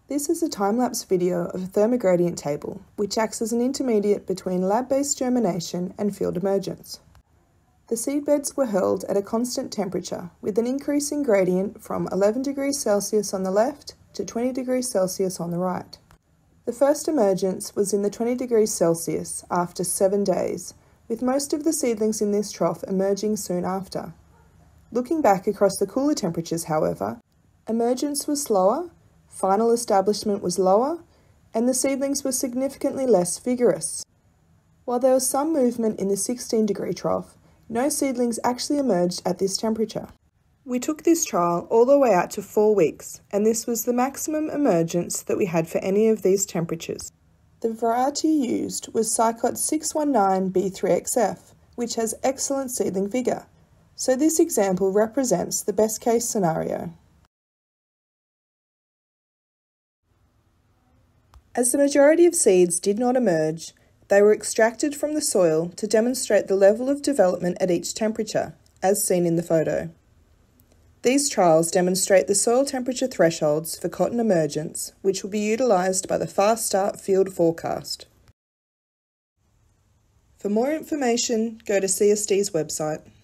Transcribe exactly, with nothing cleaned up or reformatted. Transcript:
This is a time-lapse video of a thermogradient table, which acts as an intermediate between lab-based germination and field emergence. The seedbeds were held at a constant temperature, with an increasing gradient from eleven degrees Celsius on the left to twenty degrees Celsius on the right. The first emergence was in the twenty degrees Celsius after seven days, with most of the seedlings in this trough emerging soon after. Looking back across the cooler temperatures, however, emergence was slower, final establishment was lower, and the seedlings were significantly less vigorous. While there was some movement in the sixteen degree trough, no seedlings actually emerged at this temperature. We took this trial all the way out to four weeks, and this was the maximum emergence that we had for any of these temperatures. The variety used was Psychot six one nine B three X F, which has excellent seedling vigour, so this example represents the best case scenario. As the majority of seeds did not emerge, they were extracted from the soil to demonstrate the level of development at each temperature, as seen in the photo. These trials demonstrate the soil temperature thresholds for cotton emergence, which will be utilised by the Fast Start field forecast. For more information, go to C S D's website.